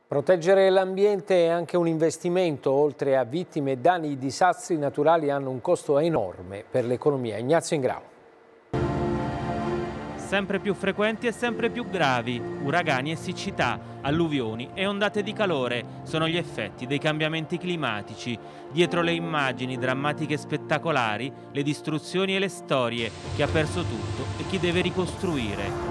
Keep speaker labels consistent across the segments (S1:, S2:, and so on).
S1: Proteggere l'ambiente è anche un investimento, oltre a vittime e danni, i disastri naturali hanno un costo enorme per l'economia. Ignazio Ingrao.
S2: Sempre più frequenti e sempre più gravi, uragani e siccità, alluvioni e ondate di calore sono gli effetti dei cambiamenti climatici. Dietro le immagini drammatiche e spettacolari, le distruzioni e le storie, chi ha perso tutto e chi deve ricostruire.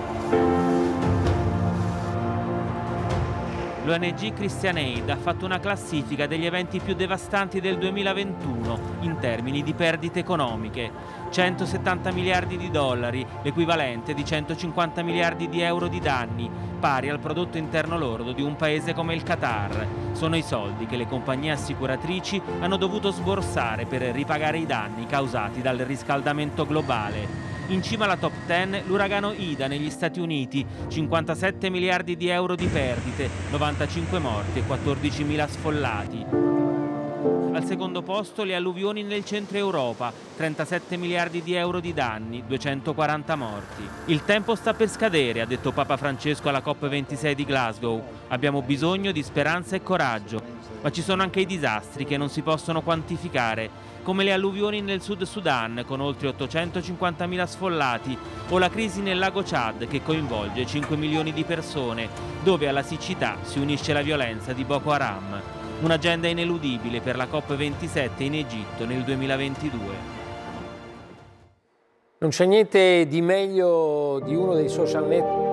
S2: L'ONG Christian Aid ha fatto una classifica degli eventi più devastanti del 2021 in termini di perdite economiche. 170 miliardi di dollari, l'equivalente di 150 miliardi di euro di danni, pari al prodotto interno lordo di un paese come il Qatar. Sono i soldi che le compagnie assicuratrici hanno dovuto sborsare per ripagare i danni causati dal riscaldamento globale. In cima alla top 10 l'uragano Ida negli Stati Uniti, 57 miliardi di euro di perdite, 95 morti e 14.000 sfollati. Al secondo posto le alluvioni nel centro Europa, 37 miliardi di euro di danni, 240 morti. Il tempo sta per scadere, ha detto Papa Francesco alla COP26 di Glasgow. Abbiamo bisogno di speranza e coraggio, ma ci sono anche i disastri che non si possono quantificare, come le alluvioni nel Sud Sudan con oltre 850.000 sfollati o la crisi nel lago Chad che coinvolge 5 milioni di persone, dove alla siccità si unisce la violenza di Boko Haram. Un'agenda ineludibile per la COP27 in Egitto nel 2022.
S1: Non c'è niente di meglio di uno dei social network